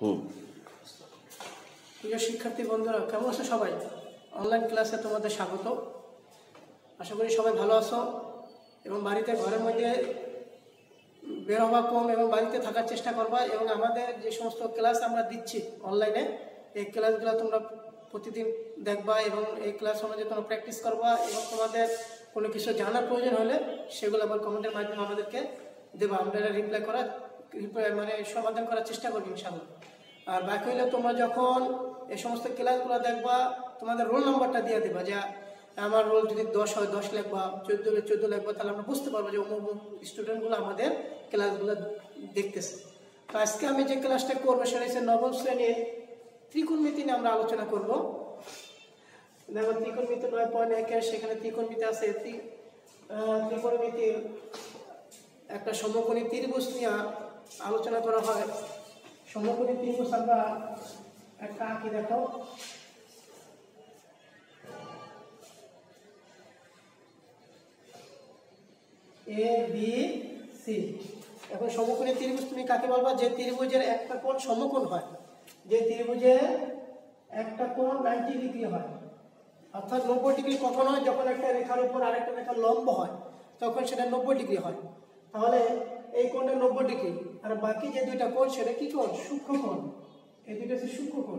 প্রিয় শিক্ষার্থী বন্ধুরা, কেমন আছো সবাই? অনলাইন ক্লাসে তোমাদের স্বাগত। আশা করি সবাই ভালো আছো এবং বাড়িতে ঘরের মধ্যে বের হওয়া কম এবং বাড়িতে থাকার চেষ্টা করবা। এবং আমাদের যে সমস্ত ক্লাস আমরা দিচ্ছি অনলাইনে, এই ক্লাসগুলো তোমরা প্রতিদিন দেখবা এবং এই ক্লাস অনুযায়ী তোমরা প্র্যাকটিস করবা এবং তোমাদের কোনো কিছু জানার প্রয়োজন হলে সেগুলো আবার কমেন্টের মাধ্যমে আমাদেরকে দেবা। আমরা রিপ্লাই মানে সমাধান করার চেষ্টা করবো ইনশাআল্লাহ। আর বাকি হলে তোমরা যখন এই সমস্ত ক্লাসগুলো দেখবা, তোমাদের রোল নাম্বারটা দিয়ে দেবা, যে আমার রোল যদি 10 হয় 10 লিখবা, 14 হলে 14 লিখবা, তাহলে আমরা বুঝতে পারবো যে অমুক স্টুডেন্টগুলো আমাদের ক্লাসগুলো দেখতেছে। তো আজকে আমি যে ক্লাসটা করবো সেটা হচ্ছে নবম শ্রেণীর ত্রিকোণমিতি নিয়ে আমরা আলোচনা করব। দেখো, ত্রিকোণমিতি 9.1 সেখানে ত্রিকোণমিতি আছে। ত্রিকোণমিতির একটা সমকোণী ত্রিভুজ নিয়ে আলোচনা করা হয়। সমকোণী ত্রিভুজ আমরা একটা আঁকি, দেখো। A B C. এখন সমকোণী ত্রিভুজ তুমি কাকে বলবা? যে ত্রিভুজের একটা কোণ সমকোণ হয়, যে ত্রিভুজের একটা কোণ 90 ডিগ্রি হয়। অর্থাৎ 90 ডিগ্রি কখন হয়? যখন একটা রেখার উপর আরেকটা রেখা লম্ব হয়, তখন সেটা 90 ডিগ্রি হয়। তাহলে এই কোণটা 90 ডিগ্রি, আর বাকি যে দুইটা কোণ সেটা কি কোণ? সূক্ষ্ম কোণ। এই দুইটা হচ্ছে সূক্ষ্ম কোণ।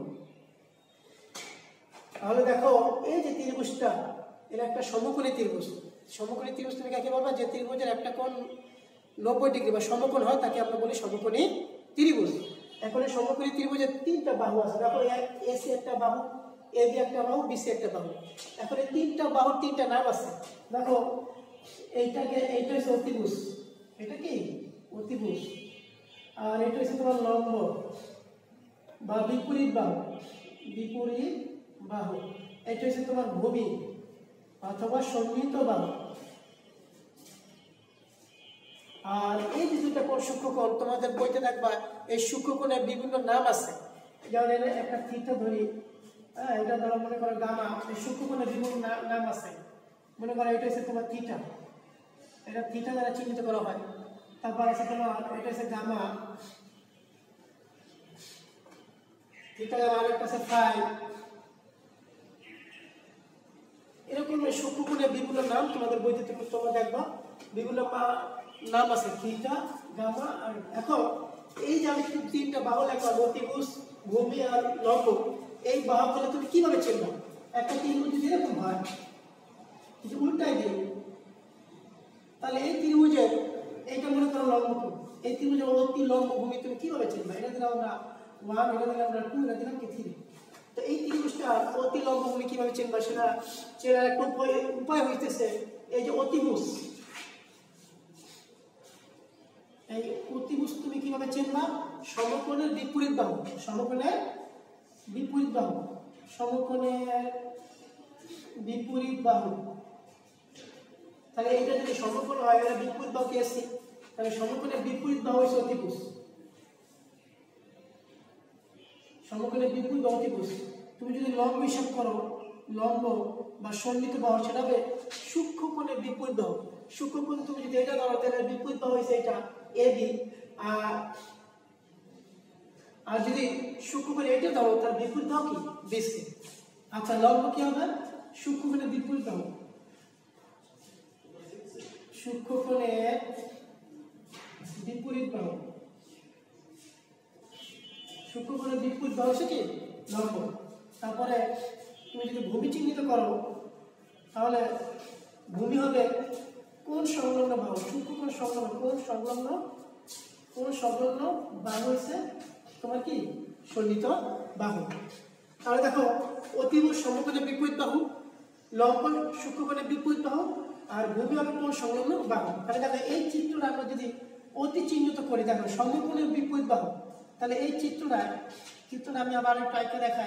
তাহলে দেখো, এই যে ত্রিভুজটা, এটা একটা সমকোণী ত্রিভুজ। সমকোণী ত্রিভুজ তুমি কাকে বলবা? যে ত্রিভুজের একটা কোণ 90 ডিগ্রি বা সমকোণ হয়, তাকে আমরা বলি সমকোণী ত্রিভুজ। এখন এই সমকোণী ত্রিভুজের 3টা বাহু আছে। দেখো, এসি একটা বাহু, এবি একটা বাহু, বিসি একটা বাহু। এখন এই 3টা বাহুর 3টা নাম আছে। দেখো, এইটা হচ্ছে অতিভুজ। এটা কি? অতিভুজ। আর এটা হচ্ছে তোমার লম্ব বা বিপরীত বাহু। বিপরীত বাহু। এটা হচ্ছে তোমার ভূমি অথবা সন্নিহিত বাহু। আর এই যে দুটো কোণ সূক্ষ্মকোণ, তোমাদের বইতে দেখবা এই সূক্ষ্মকোণের বিভিন্ন নাম আছে। যেমন একটা থিটা ধরি, এটা ধরো মনে করো গামা। এই সূক্ষ্মকোণের বিভিন্ন নাম আছে। মনে করো এটা হচ্ছে তোমার থিটা, এটা থিটা দ্বারা চিহ্নিত করা হয়। তারপর আছে তোমার এটা হচ্ছে গামা, থিটা আর একটা আছে ফাই। এরকম সূক্ষ্মকোণের বিভিন্ন নাম তোমাদের বইতে তোমরা দেখবা, বিভিন্ন নাম আছে, থিটা, গামা আর। এখন এই যে আমি 3টা বাহু লিখলাম, অতিভুজ, ভূমি আর লম্ব, এই বাহুগুলো তুমি কিভাবে চিনবে? একটা ত্রিভুজ যদি এরকম হয়, যদি উল্টাই দিই, তাহলে এই ত্রিভুজের এইটা মনে করো লম্ব কোণ, এই ত্রিভুজের অতি লম্ব ভূমি তুমি কিভাবে চিনবে? এটা দিলাম আমরা 1, এটা দিলাম আমরা 2, এটা দিলাম কি 3। তো এই ত্রিভুজটা অতি লম্ব ভূমি কিভাবে চিনবা? সেটা চেনার একটা উপায় হইতেছে এই যে অতিভুজ। এই অতিভুজ তুমি কিভাবে চিনবা? সমকোণের বিপরীত বাহু। সমকোণের বিপরীত বাহু। সমকোণের বিপরীত বাহু। তাহলে এটা যদি সমকোণ হয়, এটা বিপরীত বাহু কি আছে? তাহলে সমকোণের বিপরীত বাহু হচ্ছে অতিভুজ। সমকোণের বিপরীত বাহু অতিভুজ। তুমি যদি লম্ব হিসাব করো, লম্ব বা সন্নিহিত বাহু, সেটা হবে সূক্ষ্মকোণের বিপরীত বাহু। সূক্ষ্মকোণ তুমি যদি এটা ধরো, তাহলে বিপরীত বাহু হচ্ছে এটা এবি। আর যদি সূক্ষ্মকোণ এটা ধরো, তার বিপরীত বাহু কি? বিসি। আচ্ছা, লম্ব কি হবে? সূক্ষ্মকোণের বিপরীত বাহু। সূক্ষ্মকোণের বিপরীত বাহু। সূক্ষ্মকোণের বিপরীত বাহু হচ্ছে কি? লম্ব। তারপরে তুমি যদি ভূমি চিহ্নিত করো, তাহলে ভূমি হবে কোন সংলগ্ন বাহু। সূক্ষ্মকোণ সংলগ্ন কোন সংলগ্ন বাহু হচ্ছে তোমার কি? সন্নিহিত বাহু। তাহলে দেখো, অতিভুজ সমকোণের বিপরীত বাহু, লম্ব সূক্ষ্মকোণের বিপরীত বাহু, আর ভূমি হবে কোন সংলগ্ন বাহু। তাহলে দেখো, এই চিত্রটা আমরা যদি অতি চিহ্নিত করি, দেখো সমকোণের বিপরীত বাহু, তাহলে এই চিত্রটা আমি আবার একটু আঁকে দেখাই।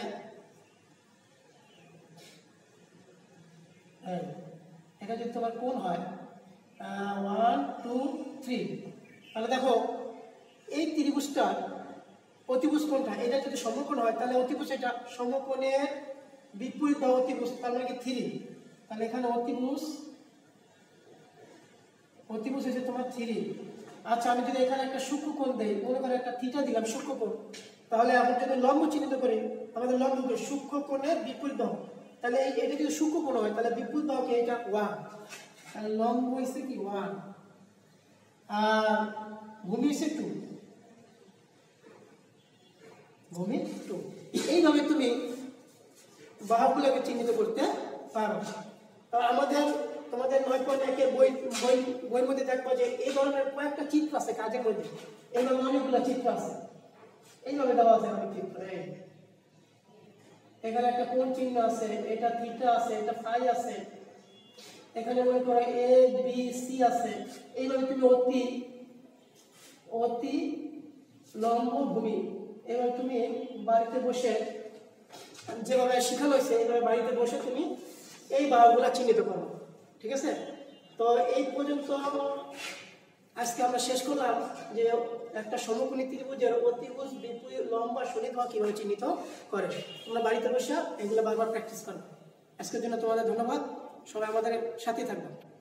এটা যদি তোমার কোণ হয় 1, 2, 3, তাহলে দেখো এই ত্রিভুজটা অতিভুজ কোণটা, এটা যদি সমকোণ হয়, তাহলে অতিভুজ এটা সমকোণের বিপরীত বাহু অতিভুজ, তার মানে কি 3। তাহলে এখানে অতিভুজ হচ্ছে তোমার 3। আচ্ছা, আমি যদি এখানে একটা সূক্ষ্মকোণ দেই, মনে করো একটা থিটা দিলাম সূক্ষ্মকোণ, তাহলে আমরা যদি লম্ব চিহ্নিত করি, আমাদের লম্বকে সূক্ষ্ম কোণের বিপরীত বাহু, তাহলে এটা যদি সূক্ষ্ম কোণ হয় তাহলে বিপরীত বাহুকে এটা 1, তাহলে লম্ব হইছে কি 1 আর ভূমি হচ্ছে 2, ভূমি 2। এইভাবে তুমি বাহুগুলোকে চিহ্নিত করতে পারো। আমাদের তোমাদের 9.1 বইয়ের মধ্যে দেখবো যে এই ধরনের কয়েকটা চিত্র আছে কাজের মধ্যে, এইভাবে অনেকগুলো চিত্র আছে, এইভাবে দেওয়া আছে অনেক চিত্র। এখানে একটা কোণ চিহ্ন আছে, এটা থিটা আছে, এটা ফাই আছে, এখানে মনে করো এ বি সি আছে। এইভাবে তুমি অতি লম্ব ভূমি এবার তুমি বাড়িতে বসে যেভাবে শেখানো হয়েছে এইভাবে বাড়িতে বসে তুমি এই বাহুগুলা চিহ্নিত করো। ঠিক আছে, তো এই পর্যন্ত আজকে আমরা শেষ করলাম যে একটা সমকোণী ত্রিভুজের অতিভুজ, বিপরীত, লম্বা, শনিক বাহু কিভাবে চিহ্নিত করে। তোমরা বাড়িতে বসে এগুলো বারবার প্র্যাকটিস করো। আজকের জন্য তোমাদের ধন্যবাদ, সবাই আমাদের সাথে থাকবে।